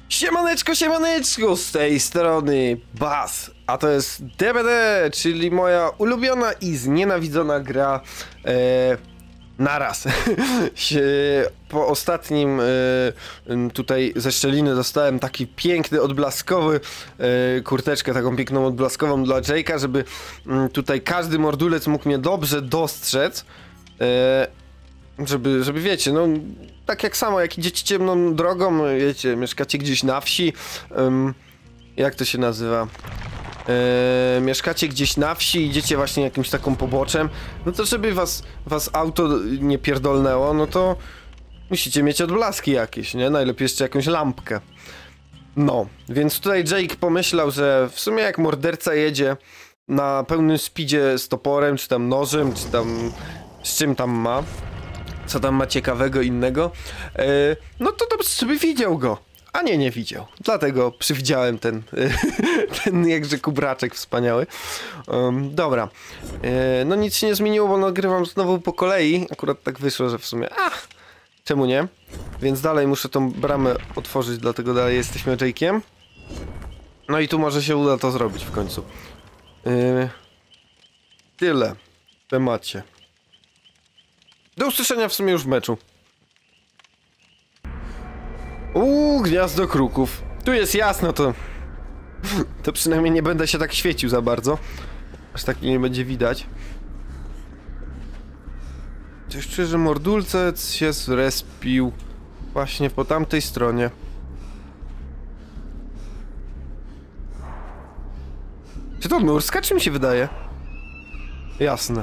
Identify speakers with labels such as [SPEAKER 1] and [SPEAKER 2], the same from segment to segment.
[SPEAKER 1] Siemaneczko, siemaneczko, z tej strony Bas, a to jest DBD, czyli moja ulubiona i znienawidzona gra naraz. Po ostatnim tutaj ze szczeliny dostałem taki piękny, odblaskowy kurteczkę, taką piękną odblaskową dla Jake'a, żeby tutaj każdy mordulec mógł mnie dobrze dostrzec. Żeby wiecie, no tak jak samo, jak idziecie ciemną drogą, wiecie, mieszkacie gdzieś na wsi, jak to się nazywa? Mieszkacie gdzieś na wsi, idziecie właśnie jakimś taką poboczem, no to żeby was auto nie pierdolnęło, no to musicie mieć odblaski jakieś, nie? Najlepiej jeszcze jakąś lampkę. No, więc tutaj Jake pomyślał, że w sumie jak morderca jedzie na pełnym speedzie z toporem, czy tam nożem, czy tam z czym tam ma, co tam ma ciekawego innego, no to dobrze, żeby widział go. A nie widział. Dlatego przywidziałem ten, ten jakże kubraczek wspaniały. Dobra. No nic się nie zmieniło, bo nagrywam znowu po kolei. Akurat tak wyszło, że w sumie... czemu nie? Więc dalej muszę tą bramę otworzyć, dlatego dalej jesteśmy Jake'iem. No i tu może się uda to zrobić w końcu. Tyle w temacie. Do usłyszenia w sumie już w meczu. Gniazdo kruków. Tu jest jasno, to przynajmniej nie będę się tak świecił za bardzo. Aż tak nie będzie widać. Coś czuję, że mordulcec się zrespił właśnie po tamtej stronie. Czy to nurska, czy mi się wydaje? Jasne.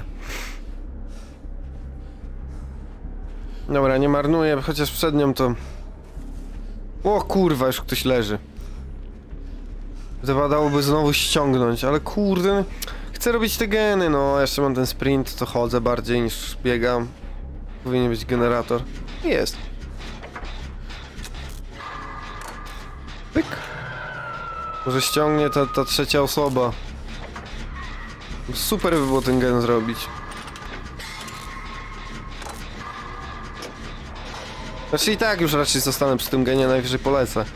[SPEAKER 1] Dobra, nie marnuję, chociaż przed nią to... O kurwa, już ktoś leży. Wypadałoby znowu ściągnąć, ale kurde... Chcę robić te geny, no, jeszcze mam ten sprint, to chodzę bardziej niż biegam. Powinien być generator. Jest. Pyk. Może ściągnie ta trzecia osoba. Super by było ten gen zrobić. Znaczy i tak już raczej zostanę przy tym genie, najwyżej polecę.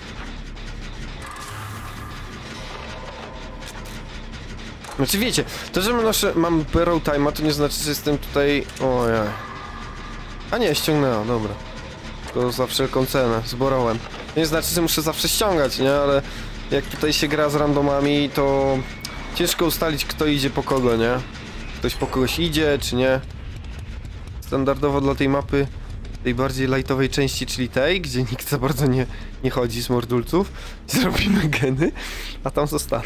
[SPEAKER 1] Znaczy wiecie, to, że mam Barrow Time'a, to nie znaczy, że jestem tutaj... Ojej. A nie, ściągnęłam, dobra. To za wszelką cenę, zborowałem. Nie znaczy, że muszę zawsze ściągać, nie? Ale jak tutaj się gra z randomami, to ciężko ustalić, kto idzie po kogo, nie? Ktoś po kogoś idzie, czy nie? Standardowo dla tej mapy, tej bardziej lightowej części, czyli tej, gdzie nikt za bardzo nie chodzi z mordulców, zrobimy geny, a tam zostaną.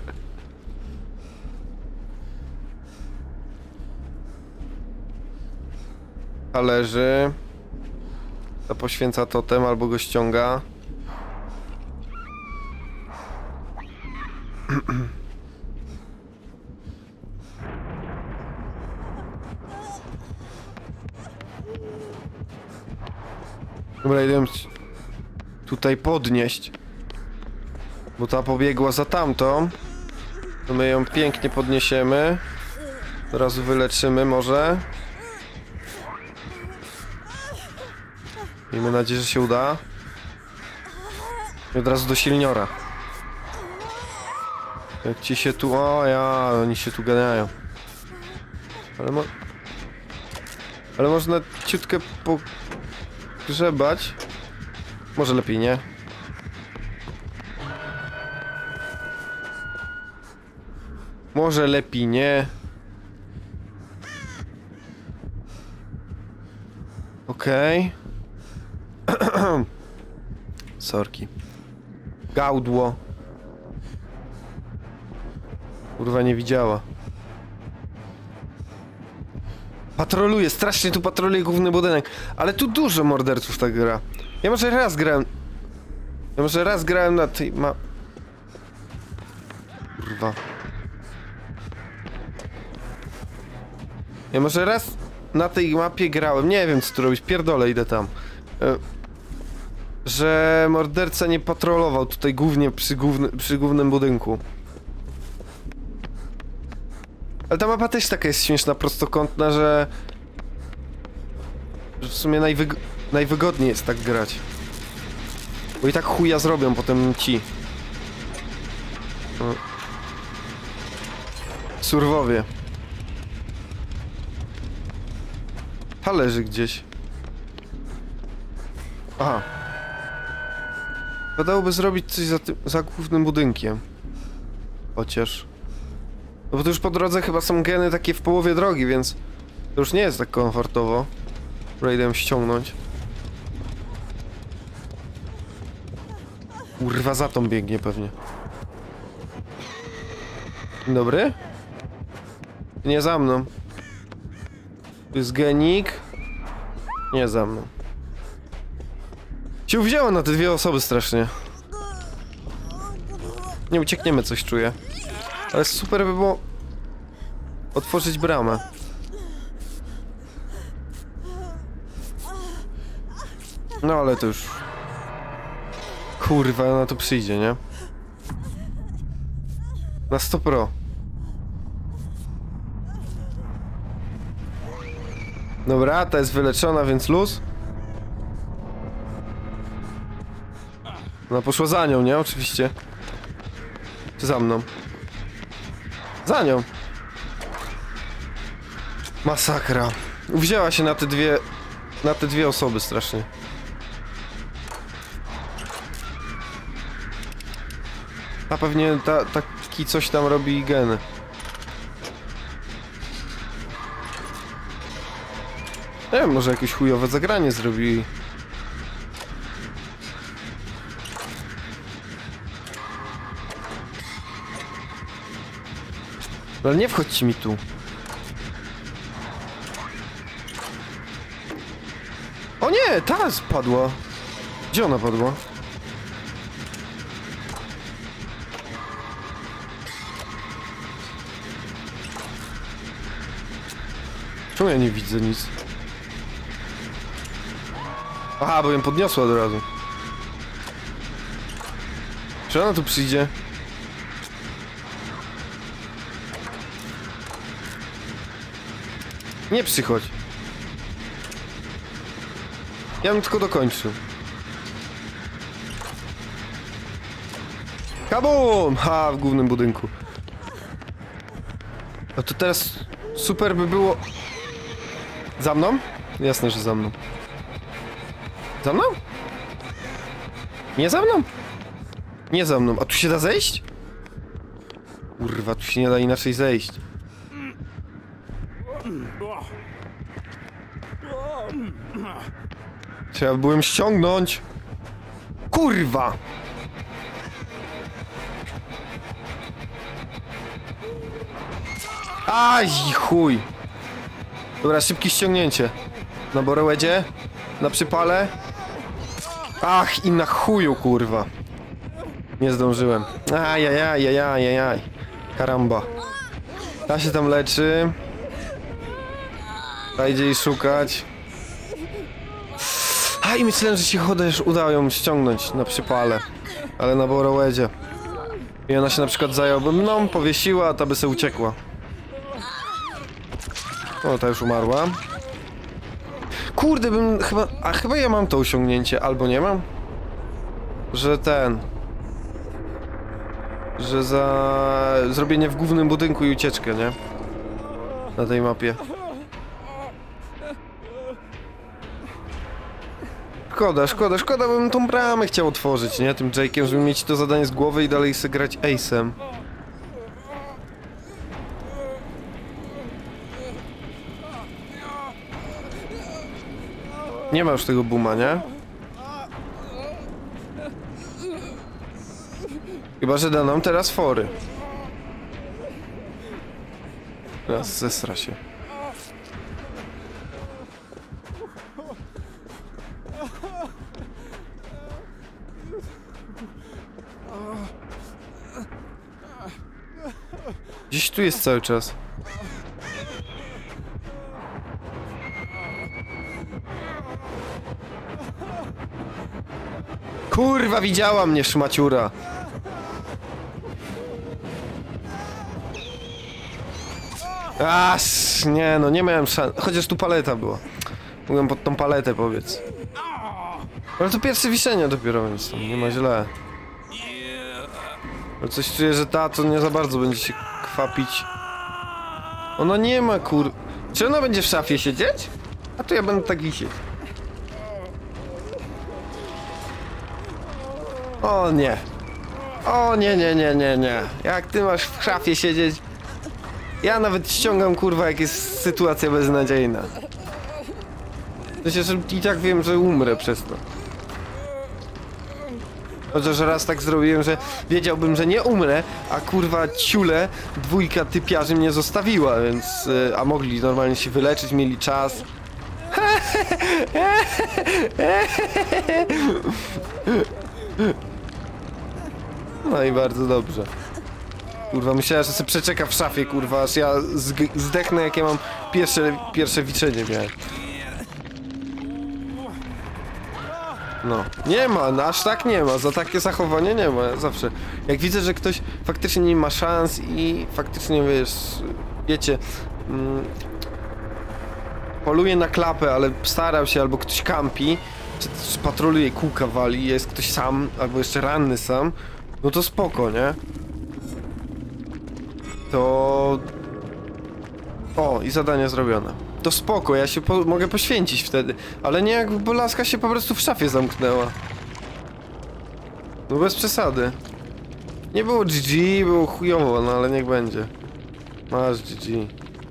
[SPEAKER 1] A leży. To poświęca totem albo go ściąga. Dobra, idę tutaj podnieść. Bo ta pobiegła za tamtą. To my ją pięknie podniesiemy. Od razu wyleczymy może. Miejmy nadzieję, że się uda. I od razu do silniora. Jak ci się tu... oni się tu ganiają. Ale można ciutkę pogrzebać. Może lepiej nie. Może lepiej nie. Okej. Sorki. Gałdło. Kurwa, nie widziała. Patroluje, strasznie tu patroluje główny budynek. Ale tu dużo morderców tak gra. Ja może raz grałem na tej Kurwa. Ja może raz na tej mapie grałem. Nie wiem, co tu robić. Pierdolę, idę tam. Że morderca nie patrolował tutaj głównie przy głównym budynku. Ale ta mapa też taka jest śmieszna, prostokątna, że w sumie najwygodniej jest tak grać. Bo i tak chuja zrobią potem ci. Surwowie. Ta leży gdzieś. Aha. Wydałoby zrobić coś za głównym budynkiem. Chociaż. No bo to już po drodze chyba są geny takie w połowie drogi, więc to już nie jest tak komfortowo. Raidem ściągnąć. Kurwa, za tą biegnie pewnie. Dzień dobry? Nie za mną. Tu jest genik. Nie za mną. Się wzięło na te dwie osoby strasznie. Nie uciekniemy, coś czuję. Ale super by było otworzyć bramę. No ale to już... Kurwa, ona tu przyjdzie, nie? Na 100 pro. Dobra, ta jest wyleczona, więc luz. Ona poszła za nią, nie? Oczywiście. Czy za mną? Za nią. Masakra. Wzięła się na te dwie osoby strasznie. A pewnie taki coś tam robi geny. Nie wiem, może jakieś chujowe zagranie zrobili. Ale nie wchodźcie mi tu. O nie, ta spadła. Gdzie ona padła? Czemu ja nie widzę nic? Aha, bo ją podniosła od razu. Czy ona tu przyjdzie? Nie przychodź. Ja bym tylko dokończył. Kabum! Ha, w głównym budynku. A to teraz super by było... Za mną? Jasne, że za mną. Za mną? Nie za mną? Nie za mną. A tu się da zejść? Kurwa, tu się nie da inaczej zejść. Trzeba byłem ściągnąć. Kurwa! Aj, chuj! Dobra, szybkie ściągnięcie. Na Borrowedzie. Na przypale. Ach, i na chuju, kurwa. Nie zdążyłem. Ajajajajajajaj. Karamba. Ta się tam leczy. Ta idzie jej szukać. A i myślałem, że się chociaż uda ją ściągnąć na przypale. Ale na Borrowedzie. I ona się na przykład zająłby mną, powiesiła, a ta by se uciekła. O, ta już umarła. Kurde, bym chyba... A chyba ja mam to osiągnięcie, albo nie mam? Że że za... zrobienie w głównym budynku i ucieczkę, nie? Na tej mapie. Szkoda, bym tą bramę chciał otworzyć, nie? Tym Jake'iem, żeby mieć to zadanie z głowy i dalej sobie grać Ace'em. Nie ma już tego booma, nie? Chyba, że da nam teraz fory. Teraz zesra się. Gdzieś tu jest cały czas. Kurwa, widziała mnie szmaciura. Aż, nie no, nie miałem szans. Chociaż tu paleta była. Mogłem pod tą paletę powiedz. Ale to pierwsze wiszenie dopiero, więc tam nie ma źle. Ale coś czuję, że ta to nie za bardzo będzie się kwapić. Ona nie ma Czy ona będzie w szafie siedzieć? A to ja będę tak wisieć. O nie. O nie, nie, nie, nie, nie. Jak ty masz w szafie siedzieć? Ja nawet ściągam kurwa, jak jest sytuacja beznadziejna. Myślę, że i tak wiem, że umrę przez to. Chociaż raz tak zrobiłem, że wiedziałbym, że nie umrę, a kurwa ciule, dwójka typiarzy mnie zostawiła, więc... A mogli normalnie się wyleczyć, mieli czas. No i bardzo dobrze. Kurwa, myślałem, że sobie przeczeka w szafie, kurwa, aż ja zdechnę, jak ja mam pierwsze wiczenie miałem. No, nie ma, no aż tak nie ma, za takie zachowanie nie ma, zawsze. Jak widzę, że ktoś faktycznie nie ma szans i faktycznie, wiecie, poluje na klapę, ale starał się, albo ktoś kampi, czy patroluje, kółka wali, jest ktoś sam, albo jeszcze ranny sam, no to spoko, nie? To... O, i zadanie zrobione. To spoko, ja się mogę poświęcić wtedy, ale nie jakby laska się po prostu w szafie zamknęła. No bez przesady. Nie było GG, było chujowo, no ale niech będzie. Masz GG.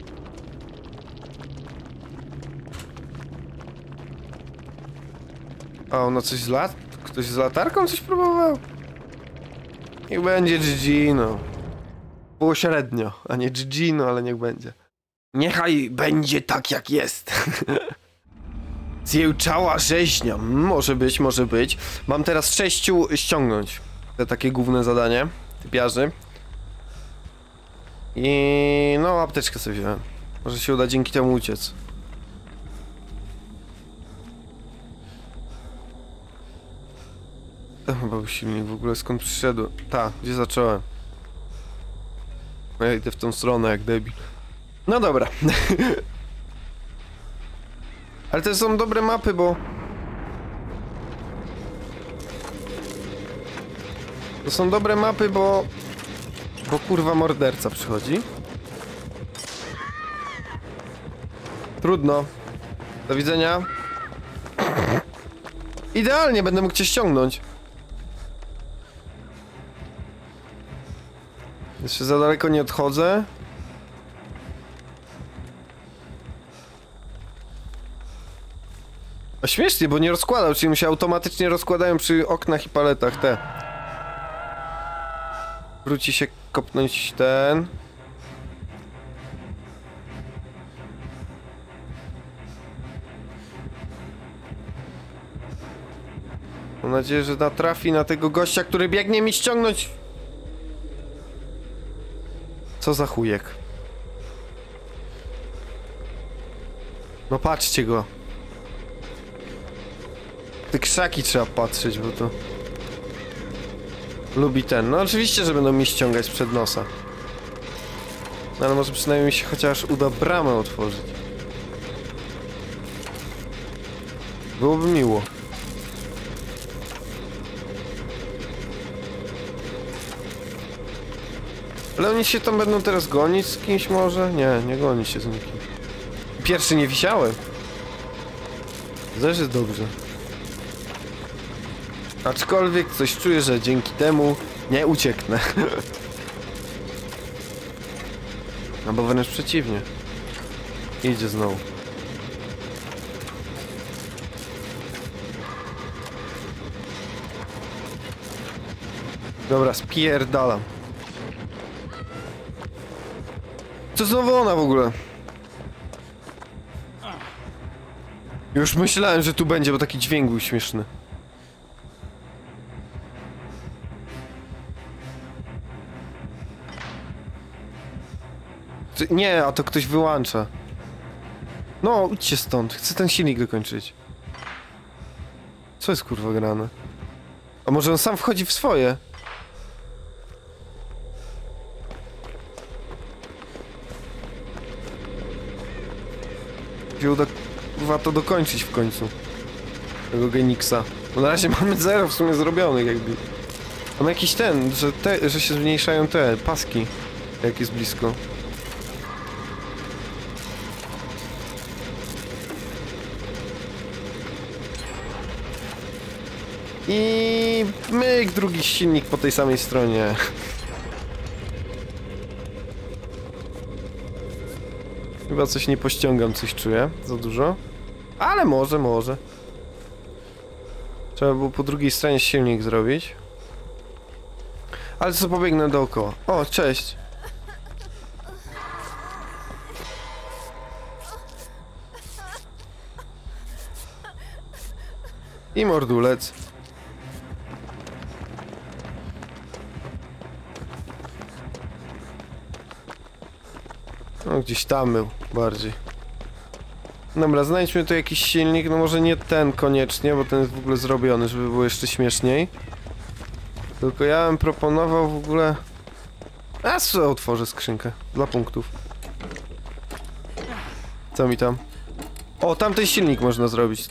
[SPEAKER 1] A ona coś ktoś z latarką coś próbował? Niech będzie GG, no. Było średnio, a nie GG, no ale niech będzie. Niechaj będzie tak jak jest. Zjełczała rzeźnia. Może być, może być. Mam teraz 6 ściągnąć. Te takie główne zadanie. Typiarzy. I no apteczkę sobie wziąłem. Może się uda dzięki temu uciec. To chyba był silnik w ogóle, skąd przyszedł. Ta, gdzie zacząłem. Ja idę w tą stronę jak debil. No dobra. Ale to są dobre mapy, bo... To są dobre mapy, bo kurwa morderca przychodzi. Trudno. Do widzenia. Idealnie, będę mógł cię ściągnąć. Jeszcze za daleko nie odchodzę. A śmiesznie, bo nie rozkładał, czyli mi się automatycznie rozkładają przy oknach i paletach te. Wróci się kopnąć ten. Mam nadzieję, że natrafi na tego gościa, który biegnie mi ściągnąć. Co za chujek. No patrzcie go. Te krzaki trzeba patrzeć, bo to... Lubi ten. No oczywiście, że będą mi ściągać przed nosa. No ale może przynajmniej mi się chociaż uda bramę otworzyć. Byłoby miło. Ale oni się tam będą teraz gonić z kimś może? Nie, nie goni się z nikim. Pierwszy nie wisiałem. Też jest dobrze. Aczkolwiek coś czuję, że dzięki temu nie ucieknę. Albo wręcz przeciwnie. Idzie znowu. Dobra, spierdalam. Co znowu ona w ogóle? Już myślałem, że tu będzie, bo taki dźwięk był śmieszny. Nie, a to ktoś wyłącza. No, idźcie stąd. Chcę ten silnik dokończyć. Co jest kurwa grane? A może on sam wchodzi w swoje? Się uda kurwa to dokończyć w końcu. Tego Geniksa. Bo na razie mamy 0 w sumie zrobionych jakby. Mam jakiś ten, że się zmniejszają te paski, jak jest blisko. I myk, drugi silnik po tej samej stronie. Chyba coś nie pościągam, coś czuję za dużo. Ale może. Trzeba było po drugiej stronie silnik zrobić. Ale co, pobiegnę dookoła. O, cześć. I mordulec. No, gdzieś tam był bardziej. Dobra, znajdźmy tu jakiś silnik, no może nie ten koniecznie, bo ten jest w ogóle zrobiony, żeby było jeszcze śmieszniej. Tylko ja bym proponował w ogóle... A co, otworzę skrzynkę dla punktów. Co mi tam? O, tamten silnik można zrobić.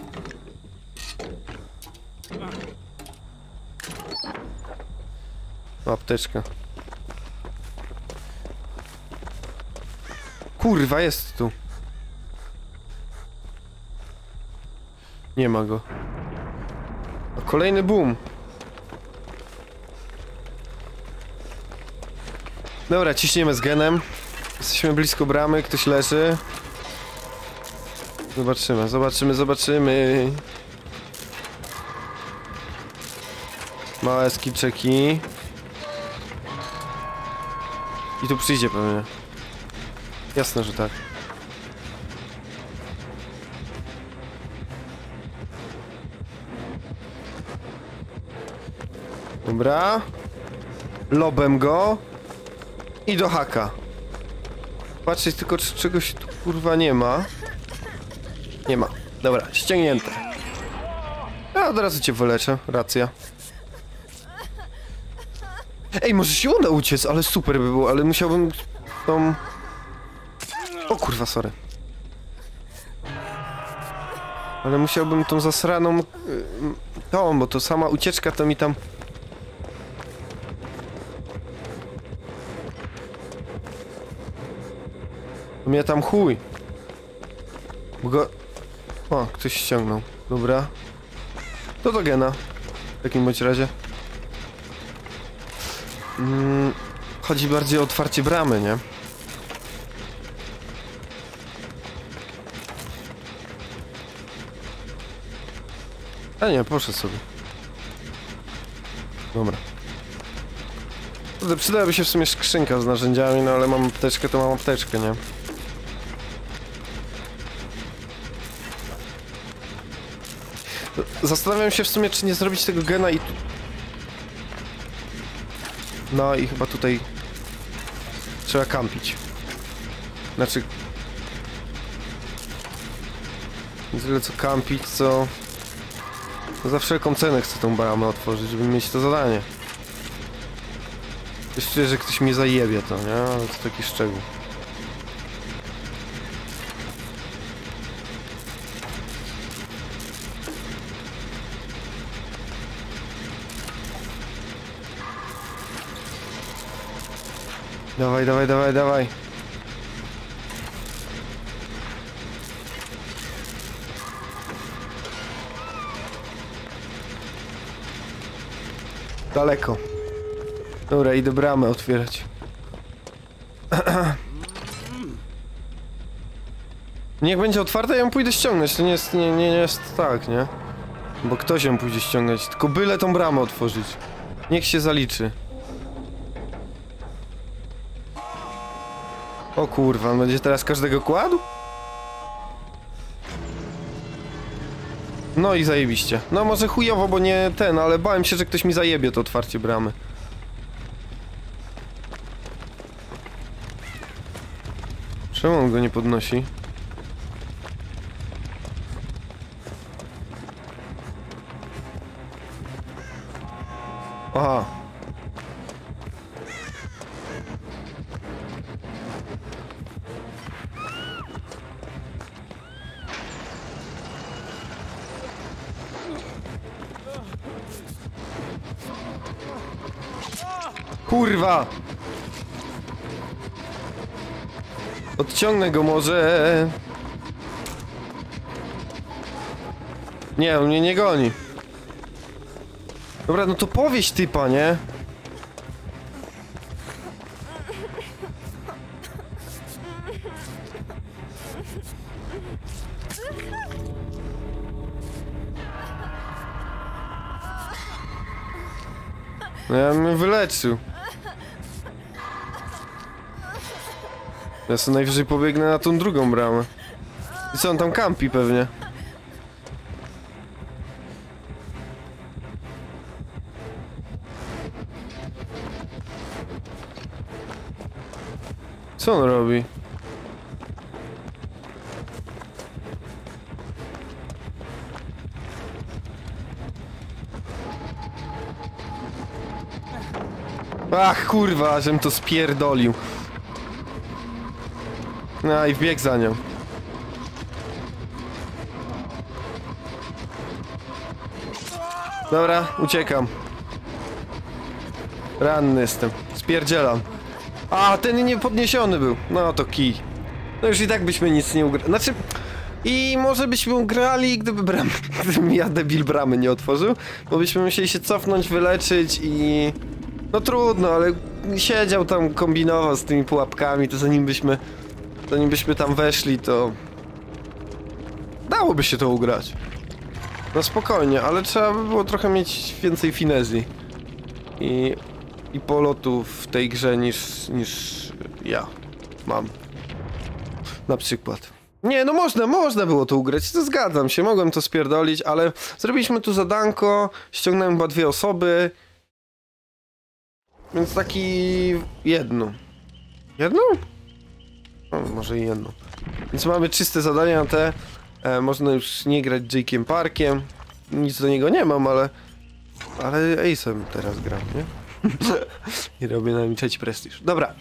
[SPEAKER 1] O, apteczka. Kurwa, jest tu. Nie ma go. A kolejny boom. Dobra, ciśniemy z genem. Jesteśmy blisko bramy, ktoś leży. Zobaczymy. Małe skillczeki. I tu przyjdzie pewnie. Jasne, że tak. Dobra. Lobem go. I do haka. Patrzeć tylko, czy czegoś tu kurwa nie ma. Nie ma. Dobra, ściągnięte. A od razu cię wyleczę, racja. Ej, może się uda uciec, ale super by było, ale musiałbym tą... O kurwa, sorry. Ale musiałbym tą zasraną... tą, bo to sama ucieczka to mi tam... To mnie tam chuj. Bo go... O, ktoś ściągnął. Dobra. To do gena. W takim bądź razie. Chodzi bardziej o otwarcie bramy, nie? A nie, poszedł sobie. Dobra. Przydałaby się w sumie skrzynka z narzędziami, no ale mam apteczkę, to mam apteczkę, nie? Zastanawiam się w sumie, czy nie zrobić tego gena i tu... No i chyba tutaj... Trzeba kampić. Znaczy... Nie tyle co kampić, co... Za wszelką cenę chcę tą bramę otworzyć, żeby mieć to zadanie. Już czuję, że ktoś mnie zajebie to, nie? Ale to taki szczegół. Dawaj. Daleko. Dobra, idę bramę otwierać. Niech będzie otwarta, ja ją pójdę ściągnąć. To nie jest tak, nie? Bo ktoś ją pójdzie ściągać. Tylko byle tą bramę otworzyć. Niech się zaliczy. O kurwa, on będzie teraz każdego kładł? No i zajebiście. No może chujowo, bo nie ten, ale bałem się, że ktoś mi zajebie to otwarcie bramy. Czemu on go nie podnosi? Aha. Kurwa! Odciągnę go może. Nie, on mnie nie goni. Dobra, no to powieś typa, nie? No ja bym wyleczył. Ja sobie najwyżej pobiegnę na tą drugą bramę. I co, on tam kampi pewnie. Co on robi? Ach, kurwa, żem to spierdolił. No i wbiegł za nią. Dobra, uciekam. Ranny jestem. Spierdzielam. A, ten nie podniesiony był. No to kij. No już i tak byśmy nic nie ugrali. Znaczy... I może byśmy ugrali, gdybym ja debil bramy nie otworzył. Bo byśmy musieli się cofnąć, wyleczyć i... No trudno, ale siedział tam, kombinował z tymi pułapkami, to zanim byśmy tam weszli, to... Dałoby się to ugrać. No spokojnie, ale trzeba by było trochę mieć więcej finezji. I polotu w tej grze niż ja mam. Na przykład. Nie, no można było to ugrać, to zgadzam się, mogłem to spierdolić, ale zrobiliśmy tu zadanko, ściągnąłem chyba 2 osoby. Więc taki... jedno. Jedno? No, może i jedno. Więc mamy czyste zadania te. Można już nie grać Jake'iem Parkiem. Nic do niego nie mam, ale Ace'em teraz gram, nie? I robię na nim 3. prestiż. Dobra.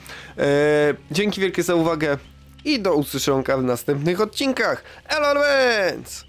[SPEAKER 1] Dzięki wielkie za uwagę i do usłyszonka w następnych odcinkach. Elo, Advance!